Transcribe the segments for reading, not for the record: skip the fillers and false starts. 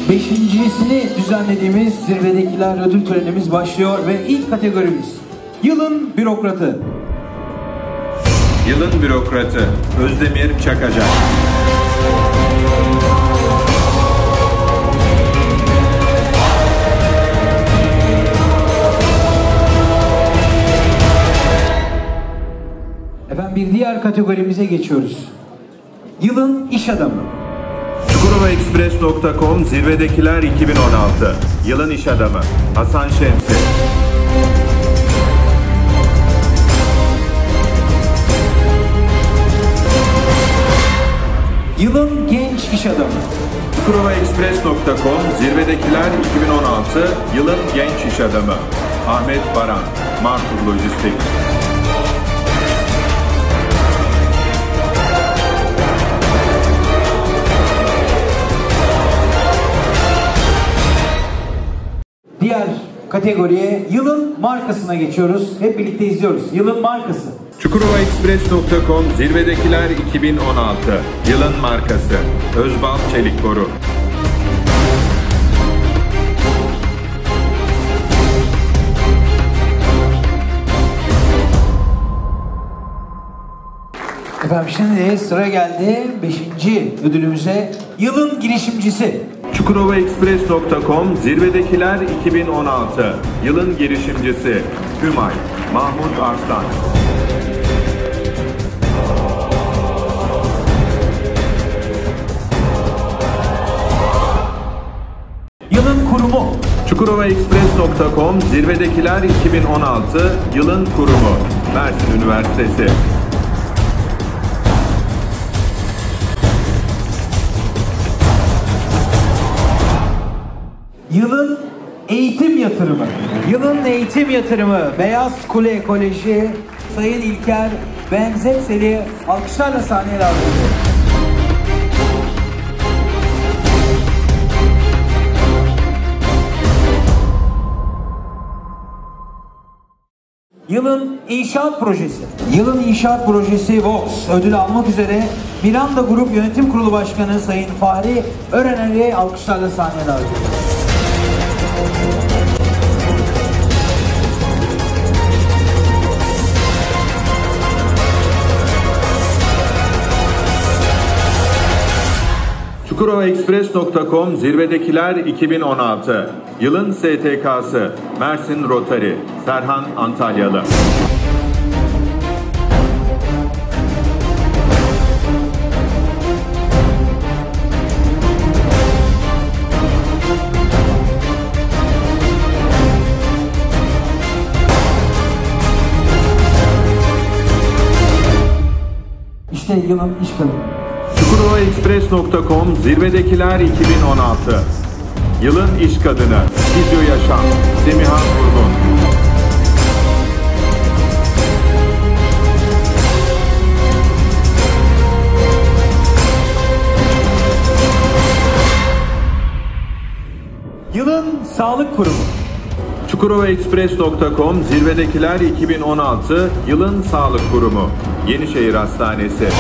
Beşincisini düzenlediğimiz Zirvedekiler ödül törenimiz başlıyor ve ilk kategorimiz Yılın Bürokratı. Yılın Bürokratı Özdemir Çakacak. Efendim bir diğer kategorimize geçiyoruz. Yılın İş Adamı. Çukurovaexpress.com Zirvedekiler 2016. Yılın İş Adamı Hasan Şemsi. Yılın Genç İş Adamı. Çukurovaexpress.com Zirvedekiler 2016. Yılın Genç İş Adamı Ahmet Baran, Martur Lojistik. Diğer kategoriye Yılın Markasına geçiyoruz. Hep birlikte izliyoruz. Yılın Markası. Çukurovaexpress.com Zirvedekiler 2016. Yılın Markası Özbal Çelikboru. Efendim şimdi sıra geldi 5. ödülümüze Yılın Girişimcisi. Çukurovaexpress.com Zirvedekiler 2016. Yılın Girişimcisi Hümay Mahmut Arslan. Yılın Kurumu. Çukurovaexpress.com Zirvedekiler 2016. Yılın Kurumu Mersin Üniversitesi. Yılın Eğitim Yatırımı. Yılın Eğitim Yatırımı Beyaz Kule Ekoloji Sayın İlker Benzetseli alkışlarla sahneye davet ediyoruz. Yılın İnşaat Projesi. Yılın İnşaat Projesi Vox ödül almak üzere Miranda Grup Yönetim Kurulu Başkanı Sayın Fahri Örener'i alkışlarla sahneye davet ediyoruz. Çukurovaexpress.com Zirvedekiler 2016. Yılın STK'sı Mersin Rotary Serhan Antalyalı. İşte yılın iş kadını. Çukurovaexpress.com Zirvedekiler 2016. Yılın İş Kadını Video Yaşam Semiha Vurgun. Yılın Sağlık Kurumu. Çukurovaexpress.com Zirvedekiler 2016. Yılın Sağlık Kurumu Yenişehir Hastanesi.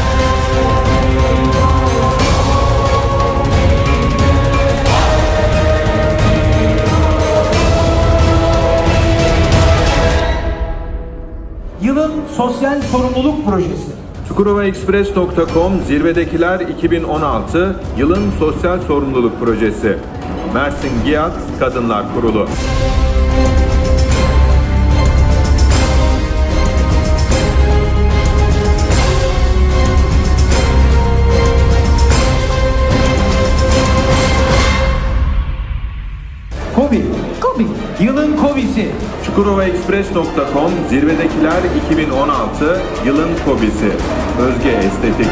Yılın Sosyal Sorumluluk Projesi. Çukurovaexpress.com Zirvedekiler 2016. Yılın Sosyal Sorumluluk Projesi Mersin GİAD Kadınlar Kurulu. KOBİ. Yılın KOBİ'si. Çukurovaexpress.com Zirvedekiler 2016. Yılın KOBİ'si Özge Estetik.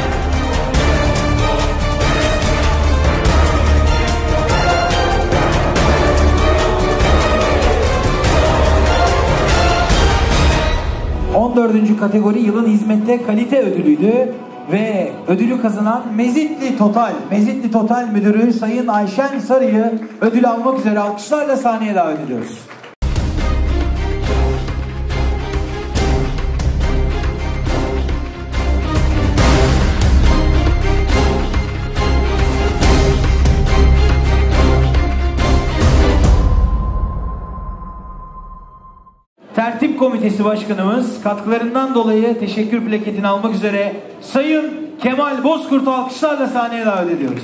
...14. kategori Yılın Hizmette Kalite Ödülüydü ve ödülü kazanan Mezitli Total Müdürü Sayın Ayşen Sarı'yı ödül almak üzere alkışlarla sahneye davet ediyoruz. Yönetim Komitesi Başkanımız katkılarından dolayı teşekkür plaketini almak üzere Sayın Kemal Bozkurt'u alkışlarla sahneye davet ediyoruz.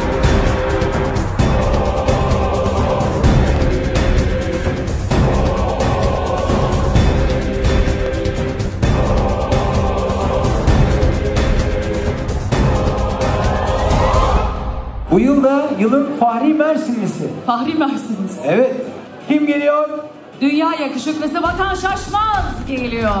Bu yıl da yılın Fahri Mersinlisi. Fahri Mersinlisi. Evet. Kim geliyor? Dünya yakışıklısı Vatan Şaşmaz geliyor.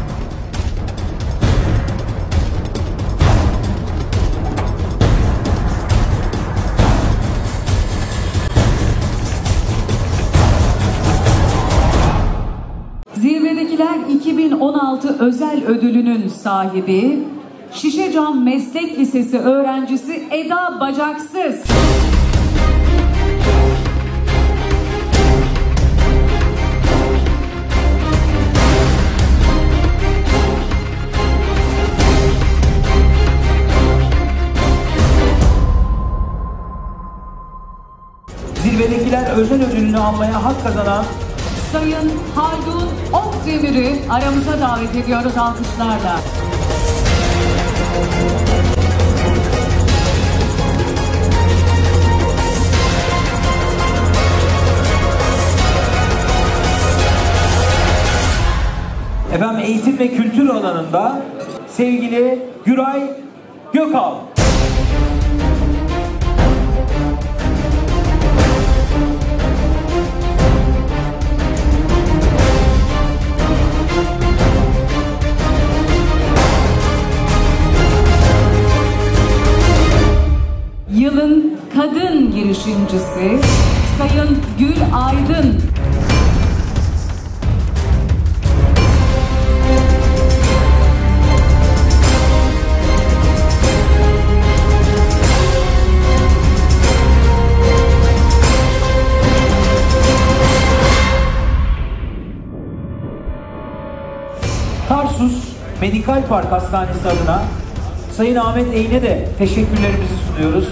Zirvedekiler 2016 özel ödülünün sahibi Şişecam Meslek Lisesi öğrencisi Eda Bacaksız. Zirvedekiler özel ödülünü almaya hak kazanan Sayın Haldun Okdemir'i aramıza davet ediyoruz alkışlarla. efendim eğitim ve kültür alanında sevgili Güray Gökal. Yılın kadın girişimcisi Sayın Gül Aydın. Tarsus Medikal Park Hastanesi adına Sayın Ahmet Eyn'e de teşekkürlerimizi sunuyoruz.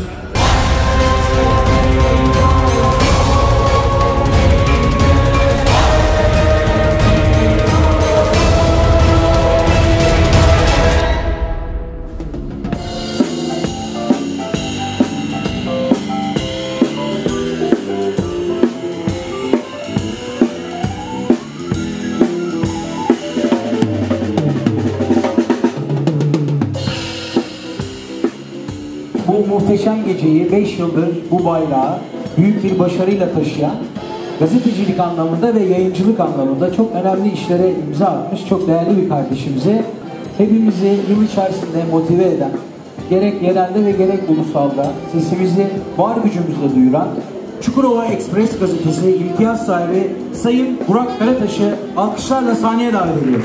Bu muhteşem geceyi 5 yıldır bu bayrağı büyük bir başarıyla taşıyan, gazetecilik anlamında ve yayıncılık anlamında çok önemli işlere imza atmış çok değerli bir kardeşimize, hepimizi yıl içerisinde motive eden, gerek yerelde ve gerek ulusalda sesimizi var gücümüzle duyuran Çukurova Express gazetesi imtiyaz sahibi Sayın Burak Karataş'ı alkışlarla sahneye davet ediyoruz.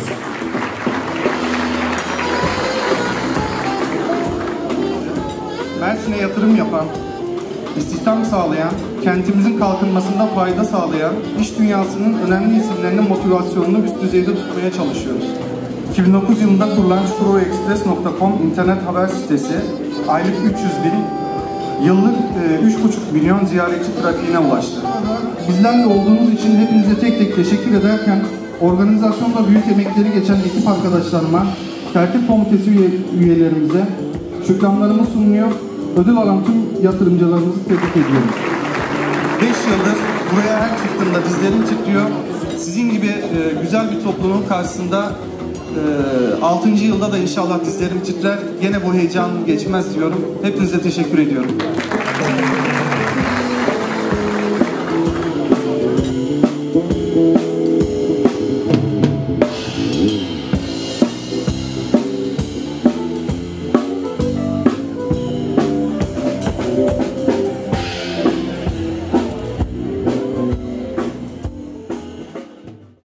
Mersin'e yatırım yapan, istihdam sağlayan, kentimizin kalkınmasında fayda sağlayan iş dünyasının önemli isimlerinin motivasyonunu üst düzeyde tutmaya çalışıyoruz. 2009 yılında kurulan çukurovaexpress.com internet haber sitesi aylık 300 bin, yıllık 3,5 milyon ziyaretçi trafiğine ulaştı. Bizlerle olduğunuz için hepinize tek tek teşekkür ederken organizasyonda büyük emekleri geçen ekip arkadaşlarıma, tertip komitesi üyelerimize şükranlarımı sunuyor, ödül alan tüm yatırımcılarımızı tebrik ediyorum. 5 yıldır buraya her çıktığımda dizlerim titriyor. Sizin gibi güzel bir toplumun karşısında 6. yılda da inşallah dizlerim titrer. Gene bu heyecanım geçmez diyorum. Hepinize teşekkür ediyorum.